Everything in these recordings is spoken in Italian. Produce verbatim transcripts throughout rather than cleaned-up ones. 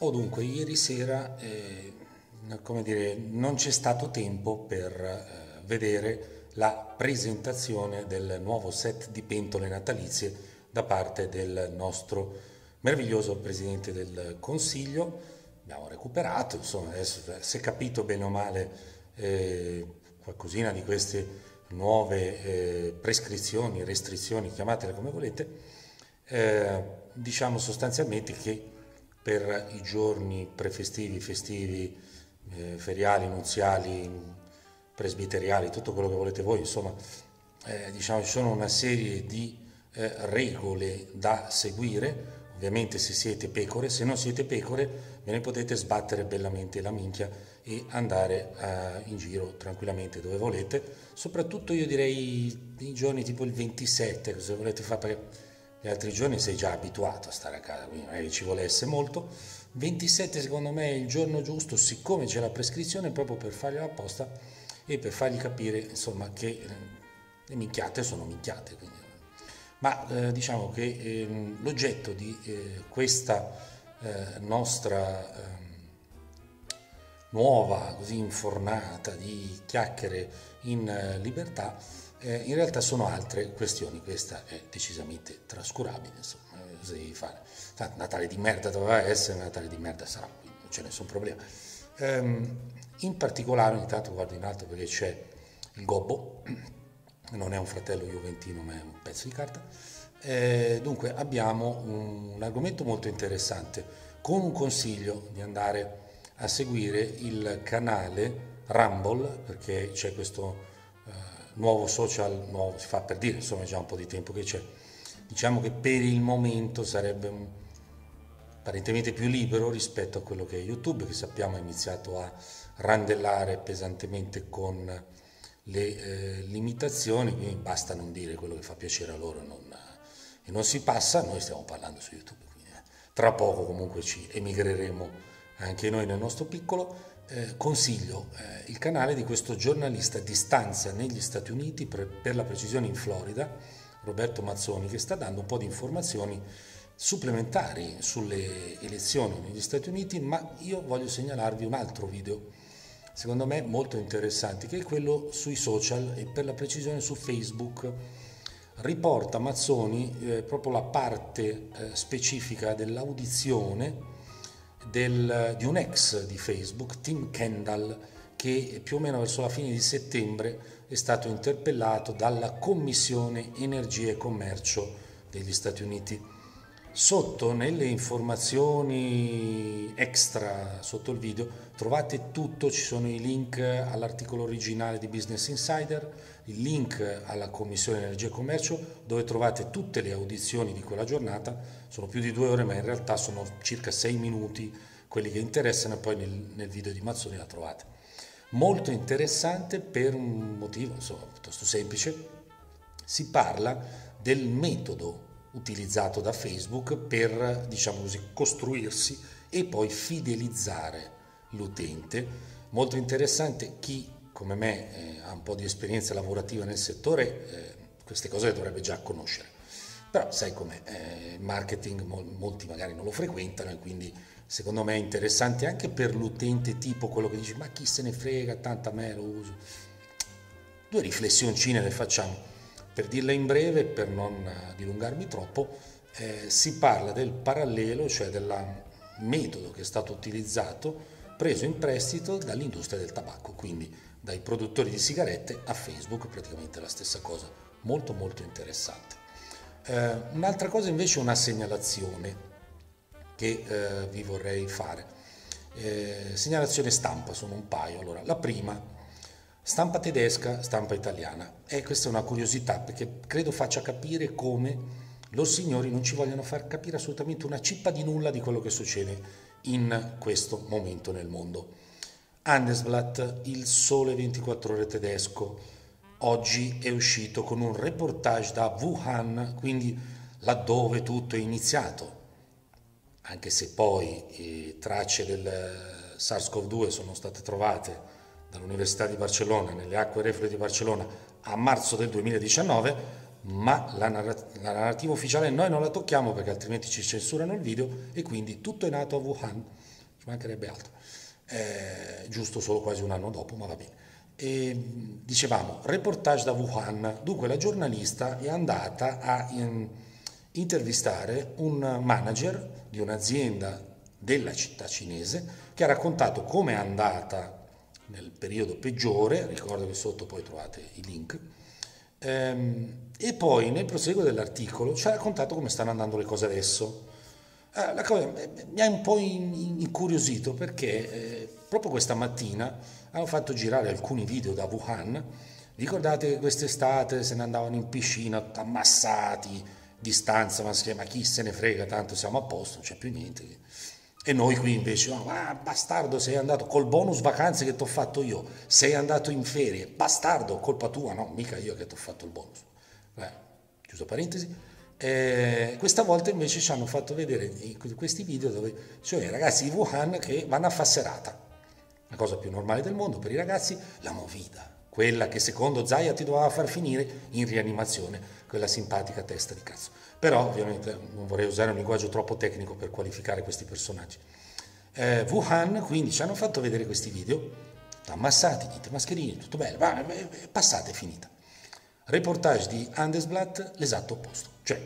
Oh, dunque, ieri sera, eh, come dire, non c'è stato tempo per eh, vedere la presentazione del nuovo set di pentole natalizie da parte del nostro meraviglioso Presidente del Consiglio. Abbiamo recuperato, insomma, adesso si è capito bene o male eh, qualcosina di queste nuove eh, prescrizioni, restrizioni, chiamatele come volete, eh, diciamo sostanzialmente che per i giorni prefestivi, festivi, eh, feriali, nuziali, presbiteriali, tutto quello che volete voi, insomma, eh, diciamo ci sono una serie di eh, regole da seguire. Ovviamente se siete pecore, se non siete pecore ve ne potete sbattere bellamente la minchia e andare uh, in giro tranquillamente dove volete, soprattutto io direi i giorni tipo il ventisette, se volete fare, perché gli altri giorni sei già abituato a stare a casa, quindi magari ci vuole essere molto. ventisette secondo me è il giorno giusto, siccome c'è la prescrizione, proprio per fargli apposta e per fargli capire insomma che eh, le minchiate sono minchiate, quindi. Ma eh, diciamo che eh, l'oggetto di eh, questa eh, nostra eh, nuova, così infornata di chiacchiere in eh, libertà, eh, in realtà sono altre questioni. Questa è decisamente trascurabile, insomma, eh, cosa devi fare? Tanto Natale di merda doveva essere, Natale di merda sarà, quindi non c'è nessun problema. Ehm, in particolare, ogni tanto guardo in alto perché c'è il gobbo, non è un fratello juventino ma è un pezzo di carta. Eh, dunque abbiamo un, un argomento molto interessante, con un consiglio di andare a seguire il canale Rumble, perché c'è questo eh, nuovo social, nuovo si fa per dire, insomma è già un po' di tempo che c'è. Diciamo che per il momento sarebbe un, apparentemente più libero rispetto a quello che è YouTube, che sappiamo ha iniziato a randellare pesantemente con le eh, limitazioni, quindi basta non dire quello che fa piacere a loro e non, e non si passa. Noi stiamo parlando su YouTube, quindi eh, tra poco comunque ci emigreremo anche noi nel nostro piccolo. Eh, consiglio eh, il canale di questo giornalista di stanza negli Stati Uniti, per, per la precisione in Florida, Roberto Mazzoni, che sta dando un po' di informazioni supplementari sulle elezioni negli Stati Uniti, ma io voglio segnalarvi un altro video secondo me molto interessante, che è quello sui social e per la precisione su Facebook. Riporta Mazzoni eh, proprio la parte eh, specifica dell'audizione del, di un ex di Facebook, Tim Kendall, che più o meno verso la fine di settembre è stato interpellato dalla Commissione Energia e Commercio degli Stati Uniti. Sotto nelle informazioni extra, sotto il video, trovate tutto, ci sono i link all'articolo originale di Business Insider, il link alla Commissione Energia e Commercio, dove trovate tutte le audizioni di quella giornata. Sono più di due ore, ma in realtà sono circa sei minuti quelli che interessano, e poi nel, nel video di Mazzoni la trovate. Molto interessante per un motivo, insomma, piuttosto semplice. Si parla del metodo utilizzato da Facebook per, diciamo così, costruirsi e poi fidelizzare l'utente. Molto interessante. Chi come me eh, ha un po' di esperienza lavorativa nel settore, eh, queste cose le dovrebbe già conoscere, però sai com'è, eh, il marketing mol, molti magari non lo frequentano, e quindi secondo me è interessante anche per l'utente tipo quello che dice ma chi se ne frega, tanto a me lo uso. Due riflessioncine le facciamo. Per dirla in breve, per non dilungarmi troppo, eh, si parla del parallelo, cioè del metodo che è stato utilizzato, preso in prestito dall'industria del tabacco, quindi dai produttori di sigarette a Facebook, praticamente la stessa cosa, molto molto interessante. Eh, un'altra cosa invece è una segnalazione che eh, vi vorrei fare. Eh, segnalazione stampa, sono un paio. Allora, la prima: stampa tedesca, stampa italiana. E questa è una curiosità, perché credo faccia capire come loro signori non ci vogliono far capire assolutamente una cippa di nulla di quello che succede in questo momento nel mondo. Handelsblatt, il Sole ventiquattro Ore tedesco, oggi è uscito con un reportage da Wuhan, quindi laddove tutto è iniziato, anche se poi eh, tracce del SARS-CoV due sono state trovate dall'Università di Barcellona nelle acque reflue di Barcellona a marzo del duemiladiciannove, ma la, narrat- la narrativa ufficiale noi non la tocchiamo perché altrimenti ci censurano il video, e quindi tutto è nato a Wuhan. ci mancherebbe altro, eh, giusto solo quasi un anno dopo, ma va bene. E, dicevamo, reportage da Wuhan, dunque la giornalista è andata a in, intervistare un manager di un'azienda della città cinese che ha raccontato come è andata nel periodo peggiore, ricordo che sotto poi trovate i link, ehm, e poi nel proseguo dell'articolo ci ha raccontato come stanno andando le cose adesso. Eh, la cosa mi ha un po' incuriosito perché eh, proprio questa mattina hanno fatto girare alcuni video da Wuhan. Ricordate che quest'estate se ne andavano in piscina ammassati, distanza, ma, ma chi se ne frega, tanto siamo a posto, non c'è più niente. E noi qui invece, no, ah, bastardo, sei andato col bonus vacanze che ti ho fatto io, sei andato in ferie, bastardo, colpa tua, no, mica io che ti ho fatto il bonus. Eh, chiuso parentesi. Eh, questa volta invece ci hanno fatto vedere questi video dove ci sono i ragazzi di Wuhan che vanno a far serata, la cosa più normale del mondo per i ragazzi, la movida, quella che secondo Zaia ti doveva far finire in rianimazione, quella simpatica testa di cazzo. Però ovviamente non vorrei usare un linguaggio troppo tecnico per qualificare questi personaggi. Eh, Wuhan quindi ci hanno fatto vedere questi video, ammassati, niente mascherine, tutto bello, ma passata, è finita. Reportage di Handelsblatt, l'esatto opposto, cioè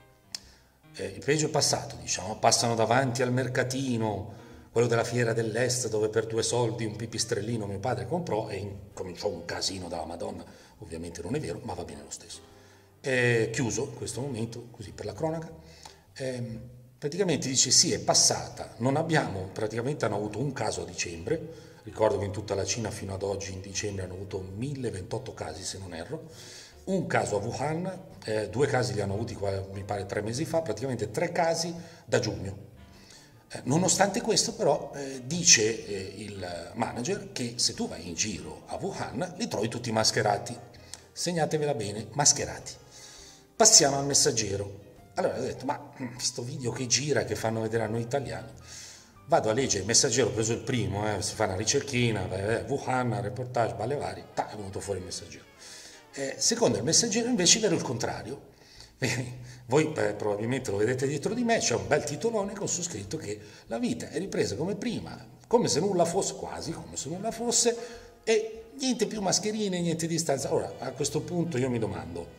eh, il peggio è passato, diciamo, passano davanti al mercatino, quello della fiera dell'Est, dove per due soldi un pipistrellino mio padre comprò e in, cominciò un casino dalla Madonna, ovviamente non è vero, ma va bene lo stesso. È chiuso in questo momento, così per la cronaca, eh, praticamente dice sì, è passata, non abbiamo, praticamente hanno avuto un caso a dicembre, ricordo che in tutta la Cina fino ad oggi in dicembre hanno avuto mille ventotto casi se non erro, un caso a Wuhan, eh, due casi li hanno avuti qua, mi pare tre mesi fa, praticamente tre casi da giugno. Eh, nonostante questo però eh, dice eh, il manager che se tu vai in giro a Wuhan li trovi tutti mascherati, segnatevela bene, mascherati. Passiamo al Messaggero. Allora ho detto, ma questo video che gira, che fanno vedere a noi italiani, vado a leggere il Messaggero, ho preso il primo, eh, si fa una ricerchina, eh, Wuhan, reportage, balle varie, ta, è venuto fuori il Messaggero. Eh, secondo il Messaggero invece è vero il contrario. Eh, voi eh, probabilmente lo vedete dietro di me, c'è un bel titolone con su scritto che la vita è ripresa come prima, come se nulla fosse, quasi come se nulla fosse, e niente più mascherine, niente distanza. Ora, a questo punto io mi domando,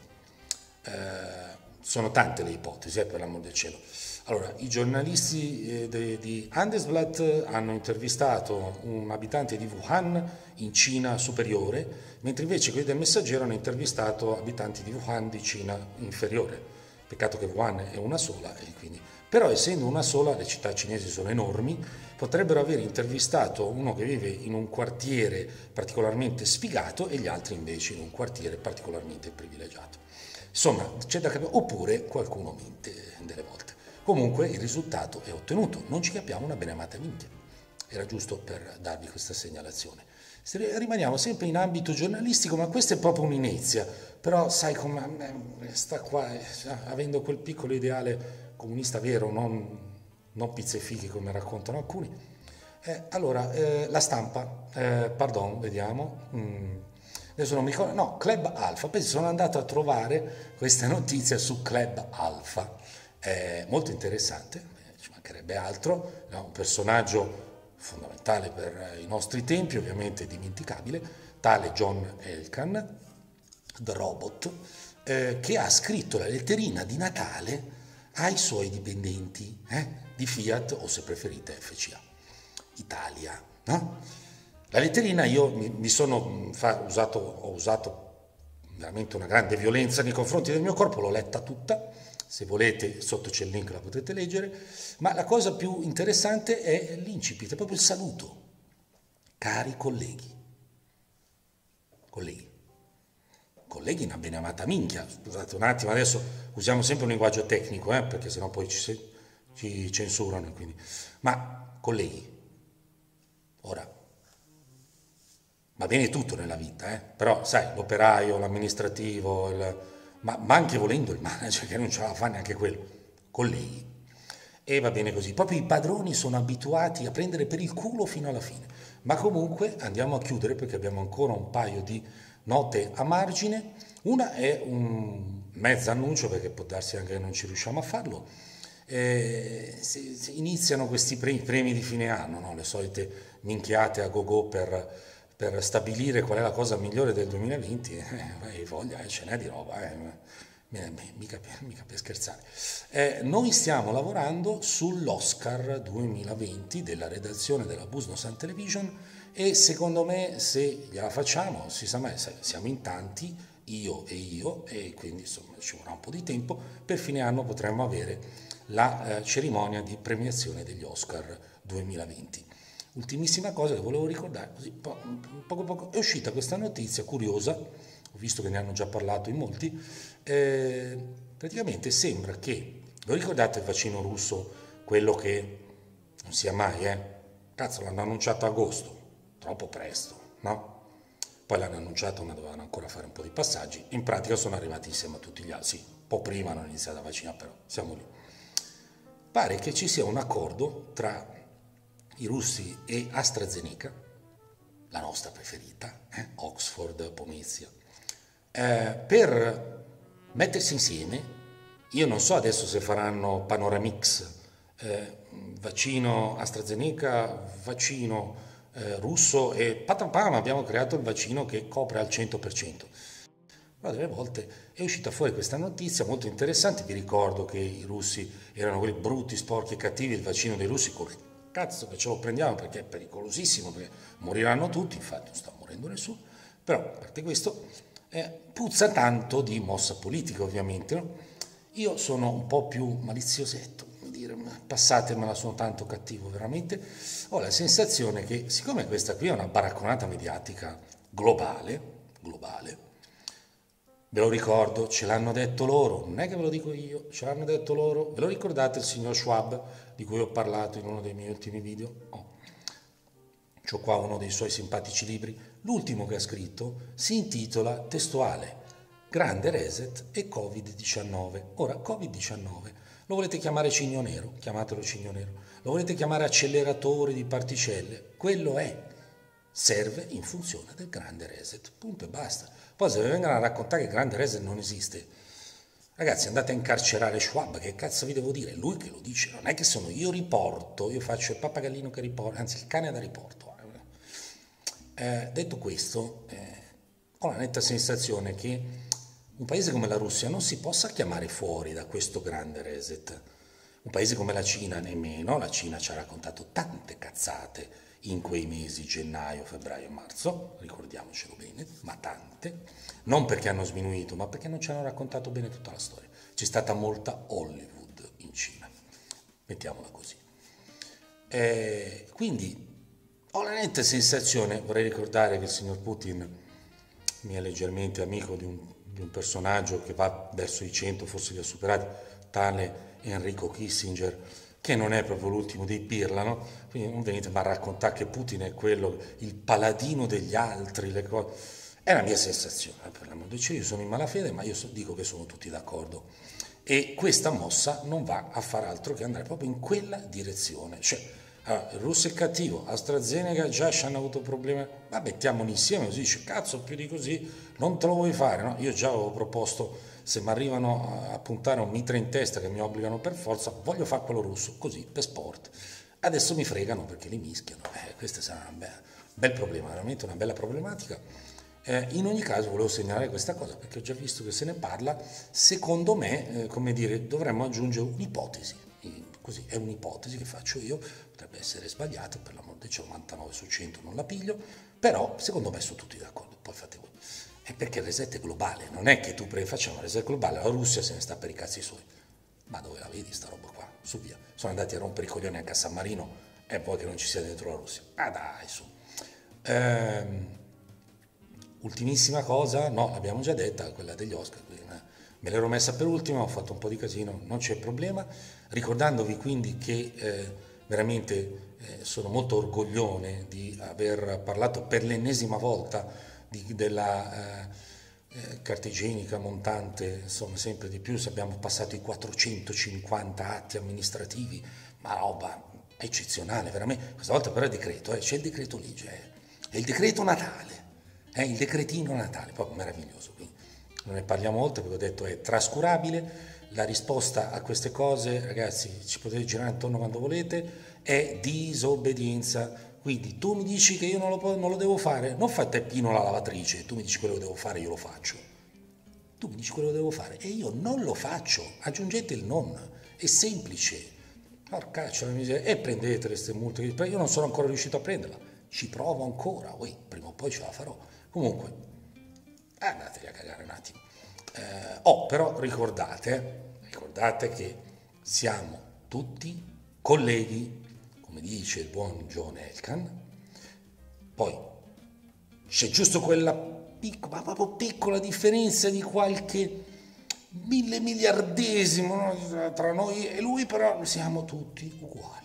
eh, sono tante le ipotesi, eh, per l'amor del cielo. Allora, i giornalisti eh, de, di Handelsblatt hanno intervistato un abitante di Wuhan in Cina superiore, mentre invece quelli del Messaggero hanno intervistato abitanti di Wuhan di Cina inferiore. Peccato che Wuhan è una sola, e quindi... però essendo una sola, le città cinesi sono enormi, potrebbero aver intervistato uno che vive in un quartiere particolarmente sfigato e gli altri invece in un quartiere particolarmente privilegiato. Insomma, c'è da capire, oppure qualcuno mente delle volte. Comunque il risultato è ottenuto, non ci capiamo una beneamata minchia. Era giusto per darvi questa segnalazione. Rimaniamo sempre in ambito giornalistico, ma questa è proprio un'inezia. Però sai come sta qua, avendo quel piccolo ideale comunista vero, non, non pizze e fichi come raccontano alcuni. Eh, allora, eh, la stampa, eh, pardon, vediamo... Mm. Adesso non mi ricordo, no, Club Alpha, penso sono andato a trovare questa notizia su Club Alpha, è molto interessante, ci mancherebbe altro, è un personaggio fondamentale per i nostri tempi, ovviamente dimenticabile, tale John Elkann, The Robot, eh, che ha scritto la letterina di Natale ai suoi dipendenti eh, di Fiat o se preferite F C A Italia, no? La letterina io mi, mi sono fa, usato, ho usato veramente una grande violenza nei confronti del mio corpo, l'ho letta tutta, se volete sotto c'è il link, la potete leggere, ma la cosa più interessante è l'incipit, è proprio il saluto. Cari colleghi, colleghi, colleghi una beneamata minchia, scusate un attimo, adesso usiamo sempre un linguaggio tecnico, eh, perché sennò poi ci, ci censurano, quindi. Ma colleghi, ora, va bene tutto nella vita, eh? Però sai, l'operaio, l'amministrativo, il... ma, ma anche volendo il manager che non ce la fa neanche quello, colleghi. E va bene così, proprio i padroni sono abituati a prendere per il culo fino alla fine. Ma comunque andiamo a chiudere perché abbiamo ancora un paio di note a margine. Una è un mezzo annuncio, perché può darsi anche che non ci riusciamo a farlo. eh, se, se iniziano questi premi, premi di fine anno, no? Le solite minchiate a go-go per, per stabilire qual è la cosa migliore del duemilaventi, eh, voglia, eh, ce n'è di roba, eh. Mica, mica per scherzare. Eh, noi stiamo lavorando sull'Oscar duemilaventi della redazione della Business and Television e secondo me se gliela facciamo, si sa mai, siamo in tanti, io e io, e quindi insomma ci vorrà un po' di tempo, per fine anno potremmo avere la eh, cerimonia di premiazione degli Oscar duemilaventi. Ultimissima cosa che volevo ricordare, così po- poco poco è uscita questa notizia curiosa, ho visto che ne hanno già parlato in molti, eh, praticamente sembra che, lo ricordate il vaccino russo, quello che non sia mai, eh? Cazzo, l'hanno annunciato a agosto, troppo presto, no? Poi l'hanno annunciato ma dovevano ancora fare un po' di passaggi, in pratica sono arrivati insieme a tutti gli altri, sì, un po' prima hanno iniziato a vaccinare, però siamo lì. Pare che ci sia un accordo tra i russi e AstraZeneca, la nostra preferita, eh? Oxford, Pomezia, eh, per mettersi insieme. Io non so adesso se faranno Panoramix, eh, vaccino AstraZeneca, vaccino eh, russo e patapam abbiamo creato il vaccino che copre al cento per cento. Però delle volte è uscita fuori questa notizia molto interessante, vi ricordo che i russi erano quelli brutti, sporchi e cattivi, il vaccino dei russi col cazzo che ce lo prendiamo perché è pericolosissimo, perché moriranno tutti, infatti non sta morendo nessuno, però a parte questo eh, puzza tanto di mossa politica ovviamente, no? Io sono un po' più maliziosetto, dire, passatemela, sono tanto cattivo veramente, ho la sensazione che siccome questa qui è una baracconata mediatica globale, globale, ve lo ricordo, ce l'hanno detto loro, non è che ve lo dico io, ce l'hanno detto loro, ve lo ricordate il signor Schwab di cui ho parlato in uno dei miei ultimi video? Oh. C'ho qua uno dei suoi simpatici libri, l'ultimo che ha scritto si intitola testuale Grande Reset e covid diciannove. Ora, covid diciannove lo volete chiamare cigno nero? Chiamatelo cigno nero. Lo volete chiamare acceleratore di particelle? Quello è. Serve in funzione del grande reset, punto e basta. Poi se vi vengono a raccontare che il grande reset non esiste, ragazzi andate a incarcerare Schwab, che cazzo vi devo dire? È lui che lo dice, non è che sono io riporto, io faccio il pappagallino che riporta, anzi il cane da riporto. Eh, detto questo, eh, ho la netta sensazione che un paese come la Russia non si possa chiamare fuori da questo grande reset. Un paese come la Cina nemmeno, la Cina ci ha raccontato tante cazzate in quei mesi, gennaio, febbraio e marzo, ricordiamocelo bene, ma tante, non perché hanno sminuito, ma perché non ci hanno raccontato bene tutta la storia. C'è stata molta Hollywood in Cina, mettiamola così. Eh, quindi ho la netta sensazione, vorrei ricordare che il signor Putin mi è leggermente amico di un, di un personaggio che va verso i cento, forse li ha superati, tale Enrico Kissinger, che non è proprio l'ultimo dei pirla, no? Quindi non venite a raccontare che Putin è quello, il paladino degli altri, le cose. È la mia sensazione, per l'amor di Dio, io sono in malafede, ma io so, dico che sono tutti d'accordo. E questa mossa non va a far altro che andare proprio in quella direzione. Cioè, allora, il russo è cattivo, AstraZeneca già ci hanno avuto problemi, ma mettiamoli insieme, così dice, cazzo, più di così non te lo vuoi fare, no? Io già avevo proposto, se mi arrivano a puntare un mitra in testa che mi obbligano per forza, voglio fare quello russo, così, per sport. Adesso mi fregano perché li mischiano, eh, questo sarà un bel, bel problema, veramente una bella problematica. Eh, in ogni caso volevo segnalare questa cosa perché ho già visto che se ne parla, secondo me, eh, come dire, dovremmo aggiungere un'ipotesi, così è un'ipotesi che faccio io, potrebbe essere sbagliata, per l'amor di Dio novantanove su cento non la piglio, però secondo me sono tutti d'accordo, poi fate voi. È perché il reset è globale, non è che tu facciamo il reset globale, la Russia se ne sta per i cazzi suoi. Ma dove la vedi sta roba qua? Su via. Sono andati a rompere i coglioni anche a San Marino e poi che non ci sia dentro la Russia. Ah dai, su. Ehm, ultimissima cosa, no, l'abbiamo già detta, quella degli Oscar, me l'ero messa per ultima, ho fatto un po' di casino, non c'è problema, ricordandovi quindi che eh, veramente eh, sono molto orgoglione di aver parlato per l'ennesima volta di, della eh, eh, carta igienica montante, insomma sempre di più, se abbiamo passato i quattrocentocinquanta atti amministrativi, ma roba eccezionale, veramente, questa volta però è decreto, eh, c'è il decreto legge, eh, è il decreto Natale, è il decretino Natale, proprio meraviglioso, quindi non ne parliamo oltre perché ho detto è trascurabile, la risposta a queste cose, ragazzi, ci potete girare intorno quando volete, è disobbedienza. Quindi tu mi dici che io non lo, non lo devo fare, non fai te Pino la lavatrice, tu mi dici quello che devo fare, io lo faccio. Tu mi dici quello che devo fare e io non lo faccio, aggiungete il non, è semplice. Porcaccia la miseria, e prendete queste multe, io non sono ancora riuscito a prenderla, ci provo ancora, Ui, prima o poi ce la farò. Comunque, andatevi a cagare un attimo. Eh, oh, però ricordate, ricordate che siamo tutti colleghi, come dice il buon John Elkann. Poi c'è giusto quella piccola, proprio piccola differenza di qualche mille miliardesimo, no, tra noi e lui, però siamo tutti uguali.